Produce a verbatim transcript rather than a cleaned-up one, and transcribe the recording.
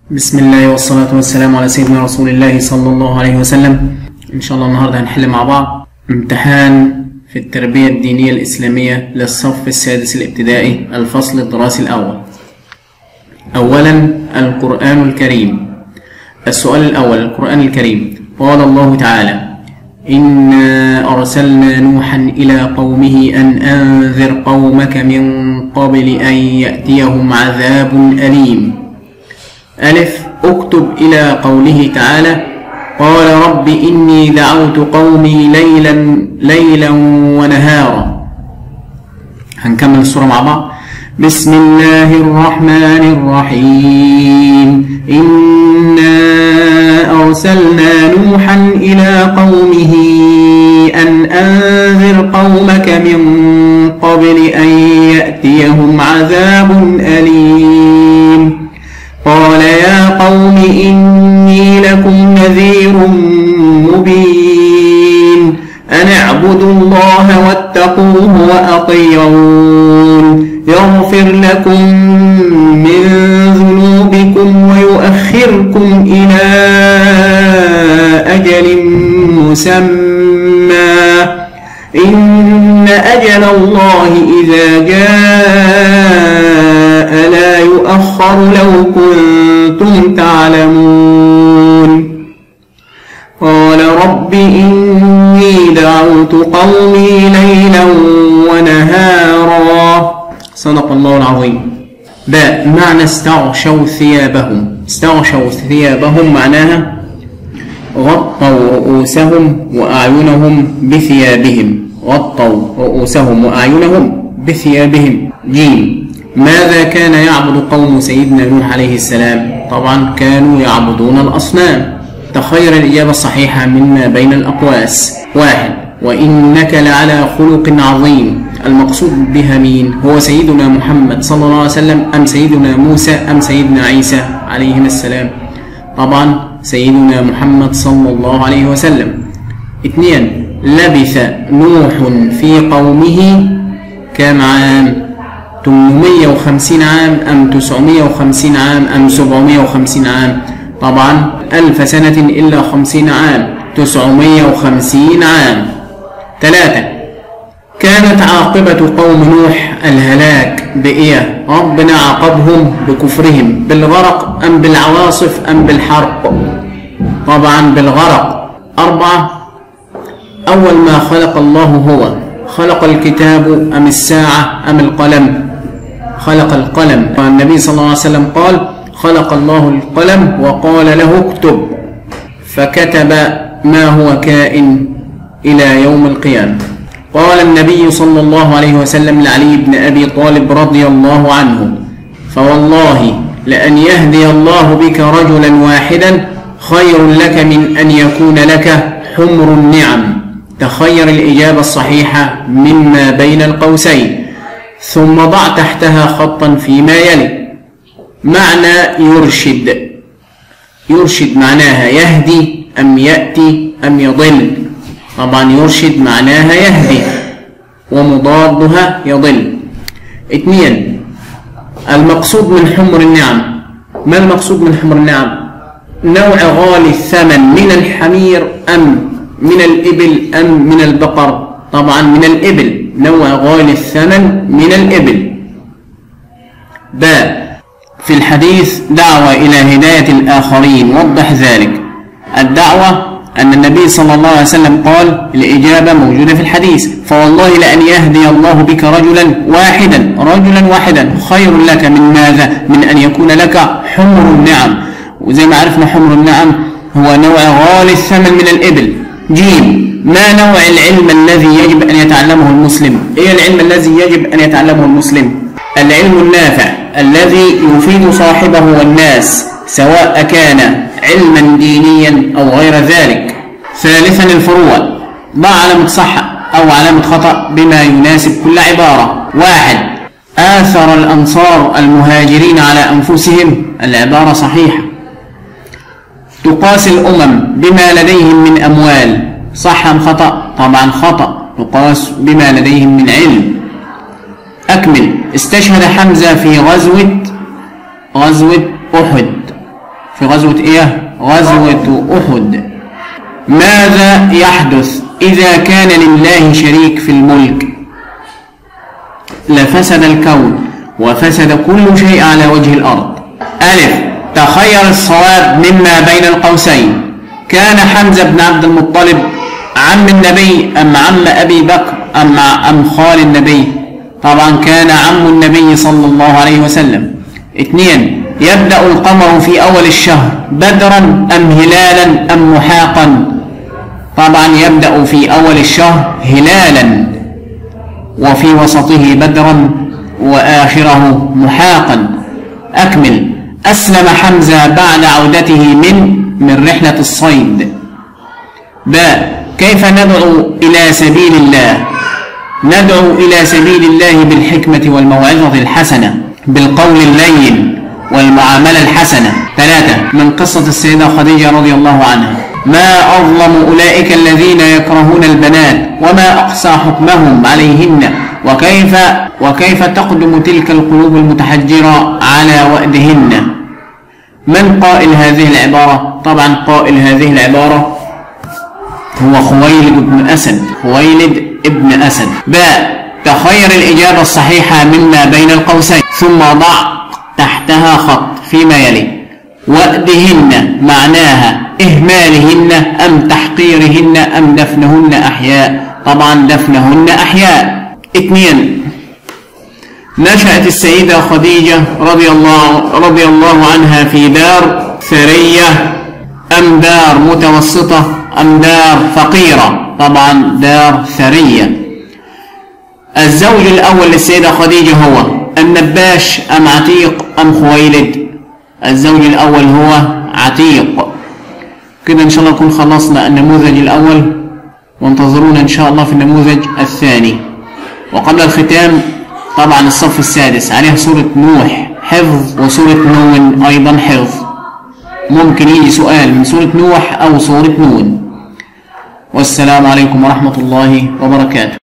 بسم الله والصلاة والسلام على سيدنا رسول الله صلى الله عليه وسلم. إن شاء الله النهاردة هنحل مع بعض امتحان في التربية الدينية الإسلامية للصف السادس الابتدائي الفصل الدراسي الأول. أولا القرآن الكريم. السؤال الأول: القرآن الكريم قال الله تعالى: إنا أرسلنا نوحا إلى قومه أن أنذر قومك من قبل أن يأتيهم عذاب أليم. ألف: اكتب إلى قوله تعالى: قال رب إني دعوت قومي ليلا ليلا ونهارا. هنكمل السورة مع بعض. بسم الله الرحمن الرحيم. إنا أرسلنا نوحا إلى قومه أن أنذر قومك من قبل أن يأتيهم عذاب أليم. قال يا قوم إني لكم نذير مبين أن اعبدوا الله واتقوه وأطيعون يغفر لكم من ذنوبكم ويؤخركم إلى أجل مسمى إن أجل الله إذا جاء لا يؤخر لو كنتم تعلمون. قال رب إني دعوت قومي ليلا ونهارا. صدق الله العظيم. باء معنى استغشوا ثيابهم. استغشوا ثيابهم معناها غطوا رؤوسهم وأعينهم بثيابهم. غطوا رؤوسهم وأعينهم بثيابهم. جيم ماذا كان يعبد قوم سيدنا نوح عليه السلام؟ طبعا كانوا يعبدون الأصنام. تخير الإجابة الصحيحة مما بين الأقواس. واحد: وإنك لعلى خلق عظيم. المقصود بها مين؟ هو سيدنا محمد صلى الله عليه وسلم أم سيدنا موسى أم سيدنا عيسى عليهما السلام؟ طبعا سيدنا محمد صلى الله عليه وسلم. اثنين: لبث نوح في قومه كم عام؟ ثمانمائة وخمسين عام أم تسعمائة وخمسين عام أم سبعمائة وخمسين عام؟ طبعا ألف سنة إلا خمسين عام، تسعمائة وخمسين عام. ثلاثة: كانت عاقبة قوم نوح الهلاك بإيه؟ ربنا عاقبهم بكفرهم بالغرق أم بالعواصف أم بالحرق؟ طبعا بالغرق. أربعة: أول ما خلق الله هو خلق الكتاب أم الساعة أم القلم؟ خلق القلم. النبي صلى الله عليه وسلم قال: خلق الله القلم وقال له اكتب، فكتب ما هو كائن إلى يوم القيامة. قال النبي صلى الله عليه وسلم لعلي بن أبي طالب رضي الله عنه: فوالله لأن يهدي الله بك رجلا واحدا خير لك من أن يكون لك حمر النعم. تخير الإجابة الصحيحة مما بين القوسين، ثم ضع تحتها خطا فيما يلي. معنى يرشد. يرشد معناها يهدي أم يأتي أم يضل؟ طبعا يرشد معناها يهدي ومضادها يضل. اثنين: المقصود من حمر النعم. ما المقصود من حمر النعم؟ نوع غالي الثمن من الحمير أم من الإبل أم من البقر؟ طبعا من الإبل. نوع غالي الثمن من الإبل. باء في الحديث دعوة إلى هداية الآخرين، وضح ذلك. الدعوة أن النبي صلى الله عليه وسلم قال، الإجابة موجودة في الحديث: فوالله لأن يهدي الله بك رجلا واحدا رجلا واحدا خير لك من ماذا؟ من أن يكون لك حمر النعم. وزي ما عرفنا حمر النعم هو نوع غالي الثمن من الإبل. جيم ما نوع العلم الذي يجب أن يتعلمه المسلم؟ إيه العلم الذي يجب أن يتعلمه المسلم؟ العلم النافع الذي يفيد صاحبه والناس، سواء كان علما دينيا أو غير ذلك. ثالثا الفروع. ضع علامة صح أو علامة خطأ بما يناسب كل عبارة. واحد: آثر الأنصار المهاجرين على أنفسهم. العبارة صحيحة. تقاس الأمم بما لديهم من أموال. صح أم خطأ؟ طبعا خطأ. تقاس بما لديهم من علم. أكمل. استشهد حمزة في غزوة غزوة أحد. في غزوة إيه؟ غزوة أحد. ماذا يحدث إذا كان لله شريك في الملك؟ لفسد الكون وفسد كل شيء على وجه الأرض. ألف، تخير الصواب مما بين القوسين. كان حمزة بن عبد المطلب عم النبي أم عم أبي بكر أم أم خال النبي؟ طبعا كان عم النبي صلى الله عليه وسلم. اثنين، يبدأ القمر في أول الشهر بدرا أم هلالا أم محاقا؟ طبعا يبدأ في أول الشهر هلالا وفي وسطه بدرا وآخره محاقا. أكمل. أسلم حمزة بعد عودته من من رحلة الصيد. باء، كيف ندعو إلى سبيل الله؟ ندعو إلى سبيل الله بالحكمة والموعظة الحسنة، بالقول اللين والمعاملة الحسنة. ثلاثة، من قصة السيدة خديجة رضي الله عنها. ما أظلم أولئك الذين يكرهون البنات وما أقسى حكمهم عليهن وكيف وكيف تقدم تلك القلوب المتحجرة على وأدهن. من قائل هذه العبارة؟ طبعا قائل هذه العبارة هو خويلد بن أسد. خويلد بن أسد. باء، تخير الإجابة الصحيحة مما بين القوسين ثم ضع تحتها خط فيما يلي. وأدهن معناها إهمالهن أم تحقيرهن أم دفنهن أحياء؟ طبعا دفنهن أحياء. اثنين، نشأت السيدة خديجة رضي الله رضي الله عنها في دار ثرية أم دار متوسطة أم دار فقيرة؟ طبعا دار ثرية. الزوج الأول للسيدة خديجة هو النباش أم عتيق أم خويلد؟ الزوج الأول هو عتيق. كده إن شاء الله نكون خلصنا النموذج الأول، وانتظرونا إن شاء الله في النموذج الثاني. وقبل الختام طبعا الصف السادس عليه سورة نوح حفظ وسورة نون أيضا حفظ. ممكن يجي سؤال من سورة نوح أو سورة نون. والسلام عليكم ورحمة الله وبركاته.